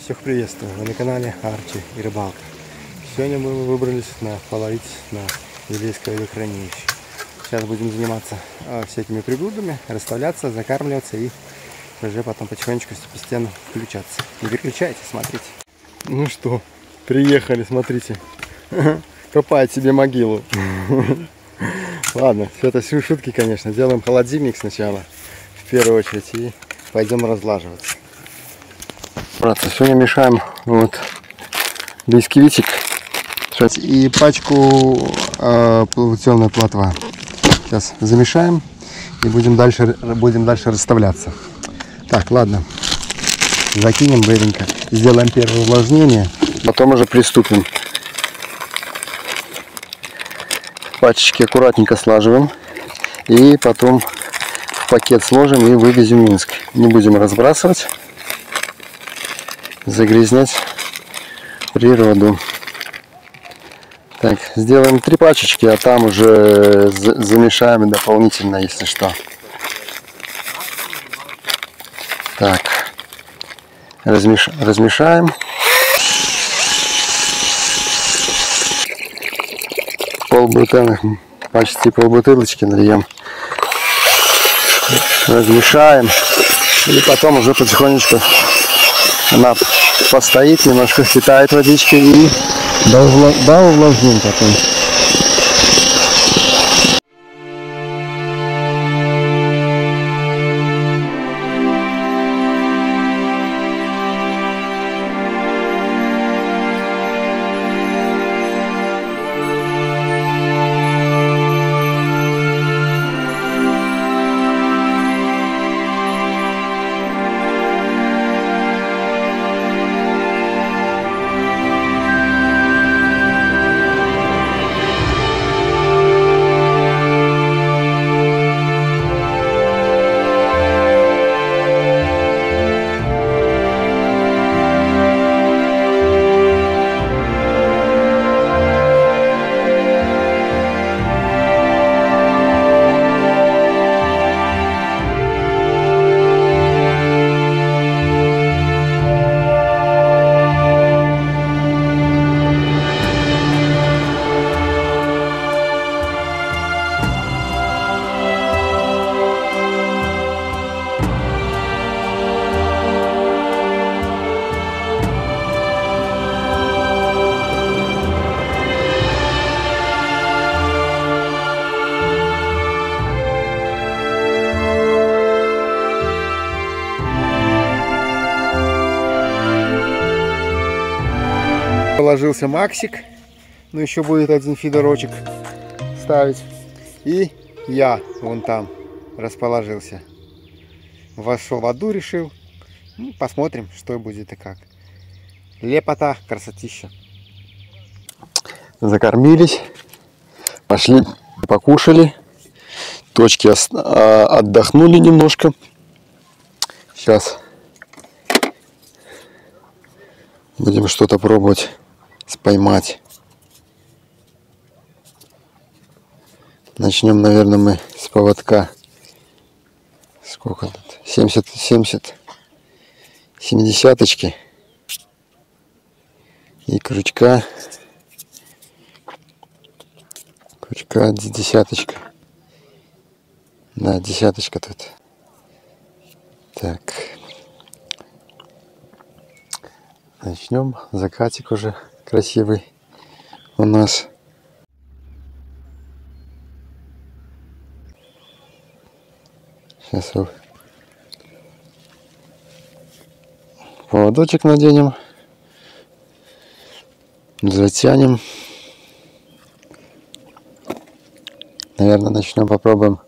Всех приветствую, вы на канале Арчи и Рыбалка. Сегодня мы выбрались половить на Елейское водохранилище. Сейчас будем заниматься всякими приблудами, расставляться, закармливаться и уже потом потихонечку постепенно включаться. Не переключайте, смотрите. Ну что, приехали, смотрите. Копает себе могилу. Ладно, все это шутки, конечно. Делаем холодильник сначала, в первую очередь, и пойдем разлаживаться. Братцы, сегодня мешаем вот бисквитик и пачку плавательной плотва. Сейчас замешаем и будем дальше расставляться. Так, ладно, закинем быстренько, сделаем первое увлажнение, потом уже приступим. Пачечки аккуратненько слаживаем и потом в пакет сложим и вывезем в Минск. Не будем разбрасывать, загрязнять природу. Так, сделаем 3 пачечки, а там уже замешаем дополнительно, если что. Так, размешаем. Почти полбутылочки нальем. Размешаем. И потом уже потихонечку она постоит, немножко впитает водички и увлажним потом. Положился Максик, но еще будет один фидерочек ставить. И я вон там расположился. Вошел в воду, решил. Ну, посмотрим, что будет и как. Лепота, красотища. Закормились, пошли покушали, точки отдохнули немножко. Сейчас будем что-то пробовать поймать. Начнем, наверное, мы с поводка. Сколько тут? 70-очки. И крючка десяточка. Да, десяточка тут. Так. Начнем. Закатик уже красивый у нас. Сейчас поводочек наденем. Затянем. Наверное, начнем, попробуем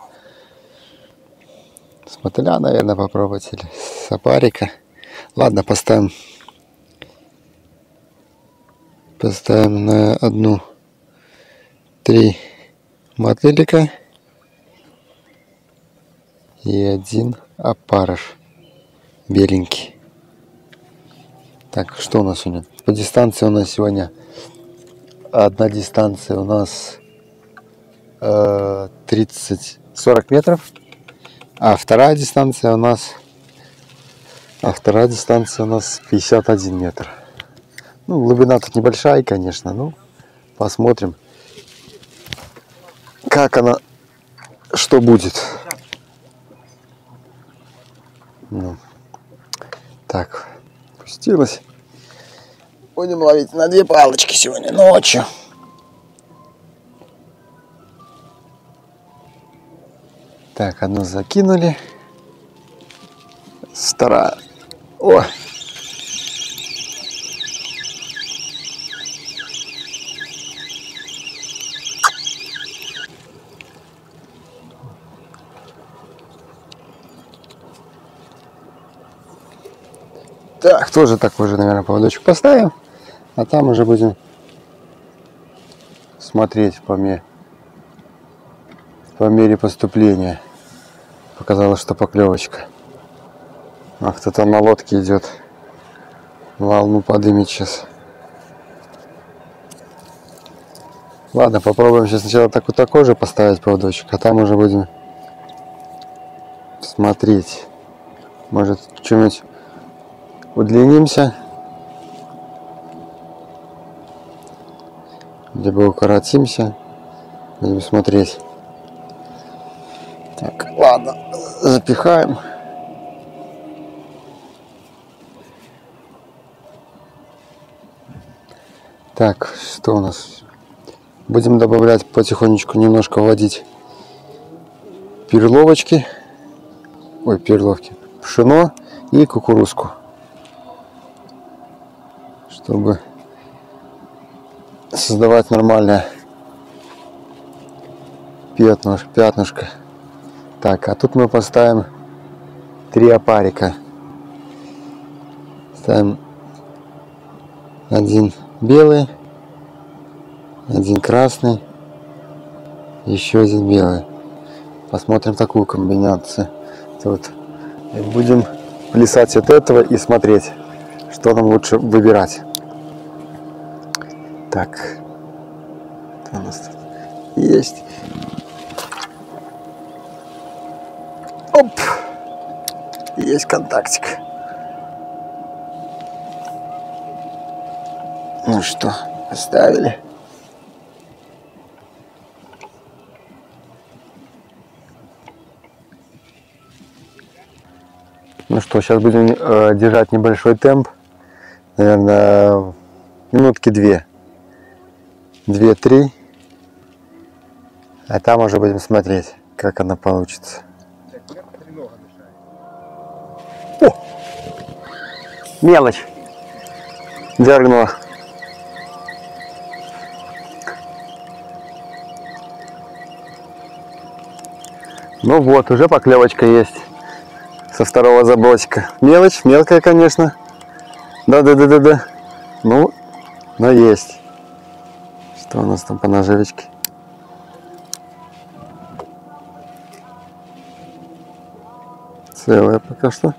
с мотыля, наверное, попробовать, или с опарика. Ладно, поставим на одну 3 мотылика и 1 опарыш беленький. Так, что у нас сегодня? По дистанции у нас сегодня одна дистанция у нас 40 метров, а вторая дистанция у нас А вторая дистанция у нас 51 метр. Ну, глубина тут небольшая, конечно, но посмотрим, как она, что будет. Ну, так, пустилась. Будем ловить на 2 палочки сегодня ночью. Так, одну закинули. Вторая. О! Так, тоже такой же, наверное, поводочек поставим. А там уже будем смотреть по мере поступления. Показалось, что поклевочка. А кто-то на лодке идет. Волну подымет сейчас. Ладно, попробуем сейчас сначала такой же поставить поводочек, а там уже будем смотреть. Может, что-нибудь удлинимся, либо укоротимся. Будем смотреть. Так, ладно, запихаем. Так, что у нас? Будем добавлять потихонечку, немножко вводить перловочки. Ой, перловки. Пшено и кукурузку. Чтобы создавать нормальное пятнышко. Так, а тут мы поставим 3 опарика. Ставим 1 белый, 1 красный, еще 1 белый. Посмотрим такую комбинацию. Тут будем плясать от этого и смотреть, что нам лучше выбирать. Так, что у нас тут есть? Оп! Есть контактик. Ну что, поставили. Ну что, сейчас будем держать небольшой темп. Наверное, минутки 2-3. А там уже будем смотреть, как она получится. О! Мелочь. Дергнула. Ну вот, уже поклевочка есть. Со второго забросика. Мелочь, мелкая, конечно. Да. Ну, но есть. Что у нас там по наживочке? Целая пока что.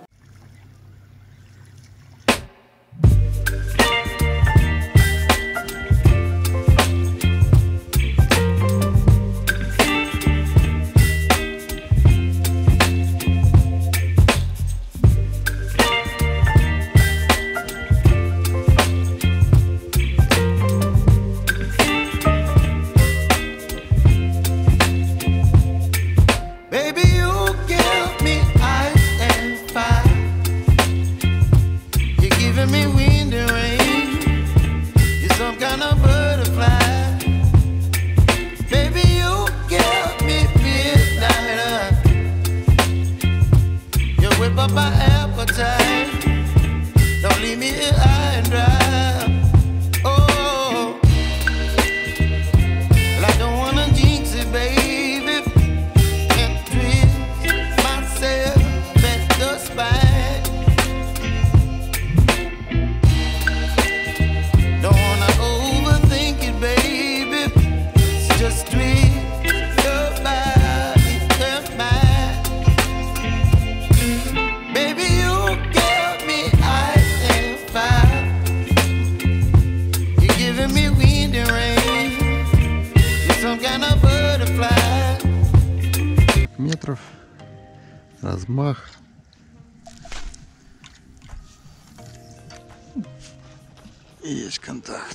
Метров, размах. Есть контакт.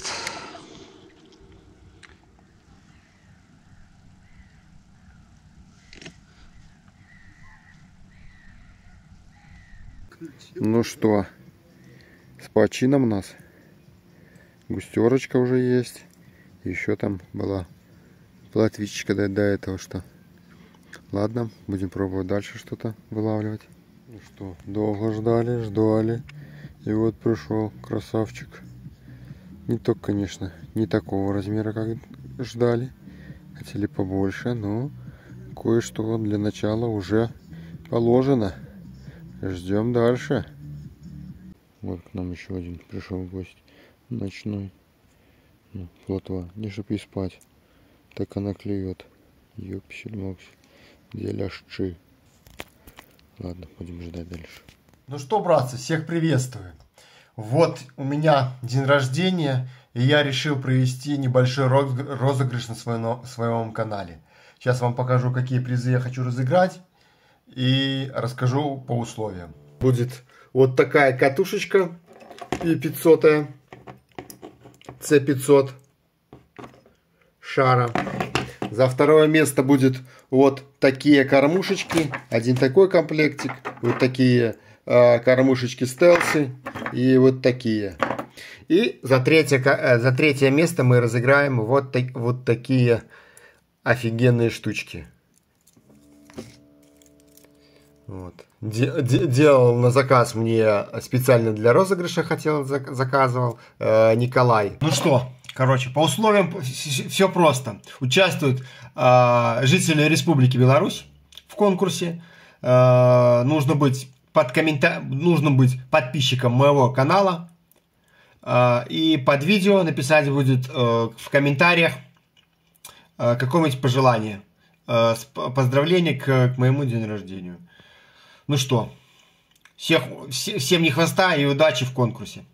Ну что, с почином у нас. Густерочка уже есть. Еще там была плотвичка до этого, что. Ладно, будем пробовать дальше что-то вылавливать. Ну что, долго ждали. И вот пришел красавчик. Не только, конечно, не такого размера, как ждали. Хотели побольше, но кое-что для начала уже положено. Ждем дальше. Вот к нам еще один пришел гость ночной. Ну, плотва, не шипи спать. Так она клюет. Ёпсель-моксель. Где ляшчи? Ладно, будем ждать дальше. Ну что, братцы, всех приветствую. Вот у меня день рождения, и я решил провести небольшой розыгрыш на своем канале. Сейчас вам покажу, какие призы я хочу разыграть, и расскажу по условиям. Будет вот такая катушечка И500, С500 шара. За второе место будет вот такие кормушечки. Один такой комплектик. Вот такие кормушечки стелсы. И вот такие. И за третье место мы разыграем вот такие офигенные штучки. Вот. Делал на заказ мне специально для розыгрыша, заказывал Николай. Ну что, короче, по условиям все просто. Участвуют жители Республики Беларусь в конкурсе. Нужно быть подписчиком моего канала. И под видео написать будет в комментариях какое-нибудь пожелание. Поздравление к моему дню рождения. Ну что, всем не хвоста и удачи в конкурсе.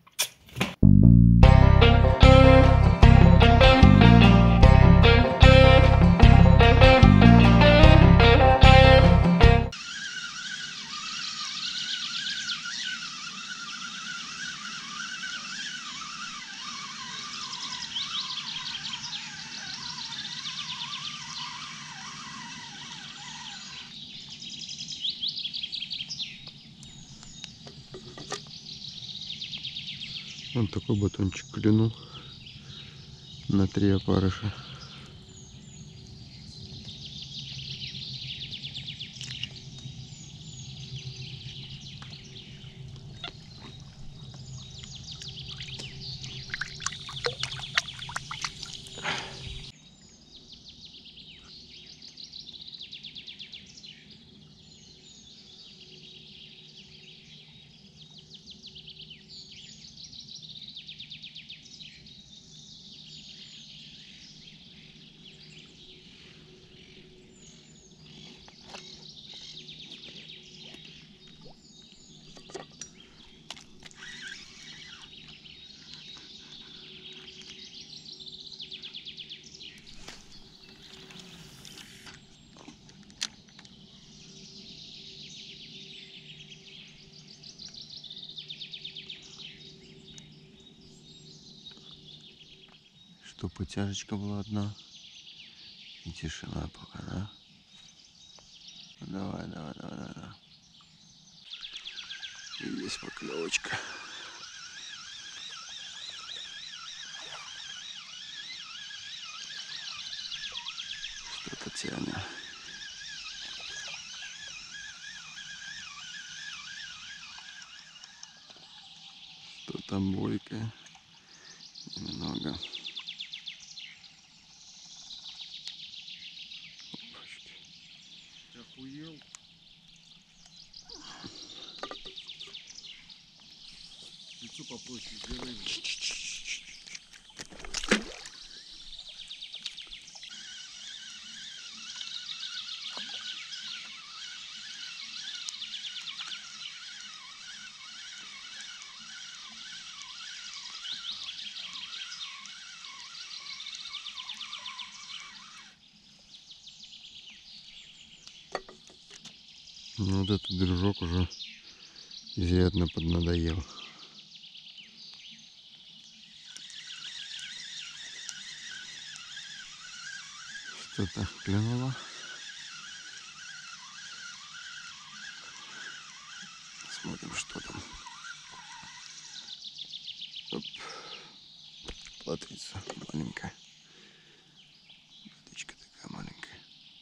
Вот такой батончик клюнул на 3 опарыша. Что потяжечка была одна. И тишина пока, да? Давай. И здесь поклевочка. Что-то тянет. Что-то бойкое. Немного. Охуел. Лицо попроще сделай. Ну, вот этот дружок уже изрядно поднадоел. Что-то клюнуло. Смотрим, что там. Оп. Плотвица маленькая. Птичка такая маленькая.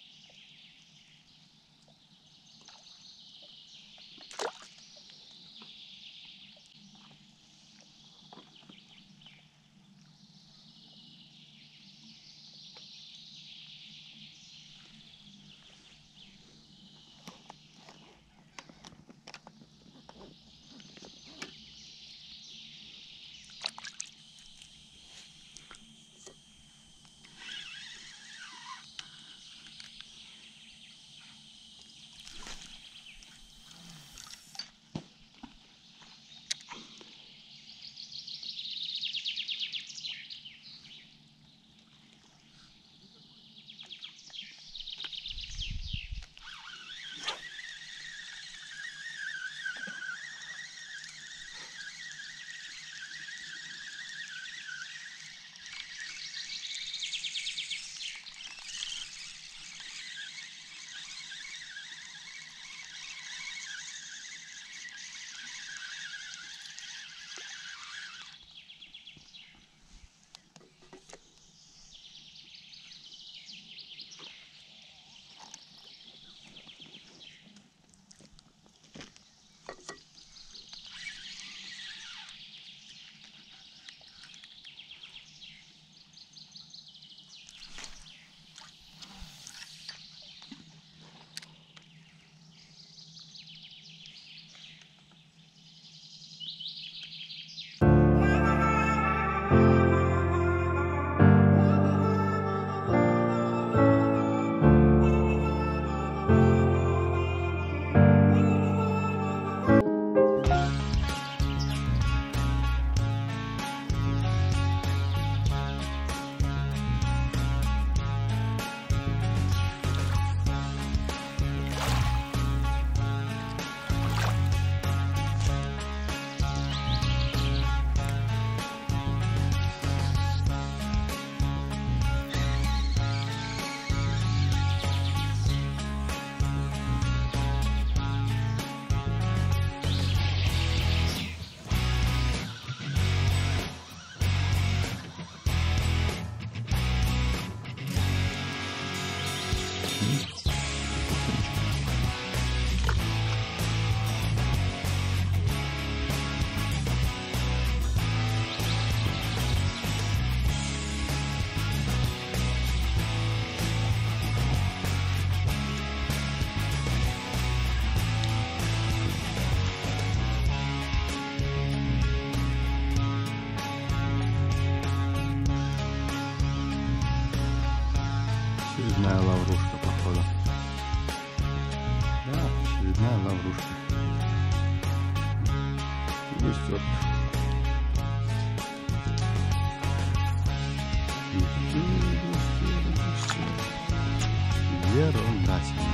Очередная лаврушка, походу. Да, очередная лаврушка. Растет. Ерунда себе.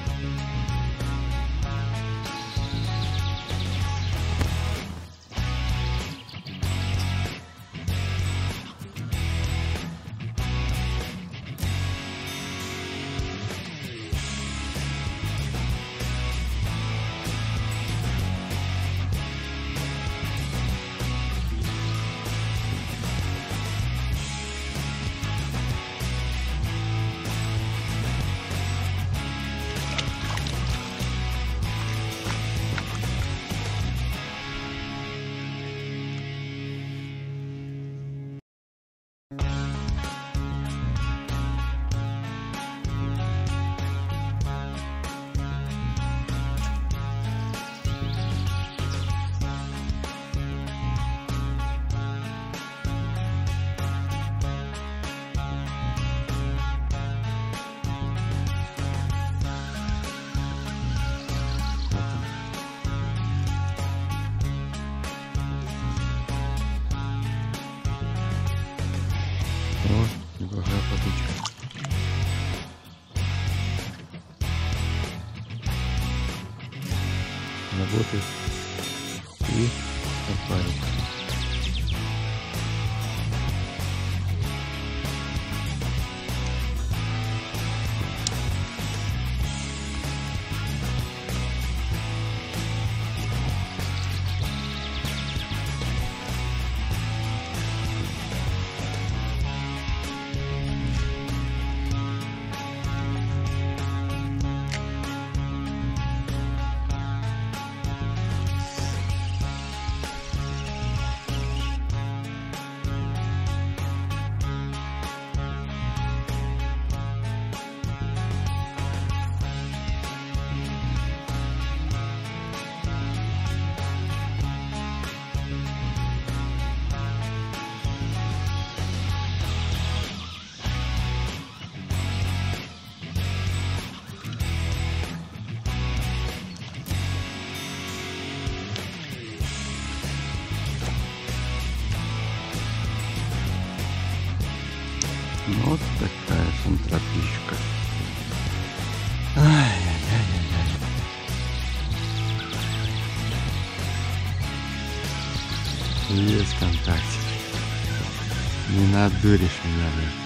Неплохая потычка. Работает и отпарит. ВКонтакте. Не надуришь меня, блин.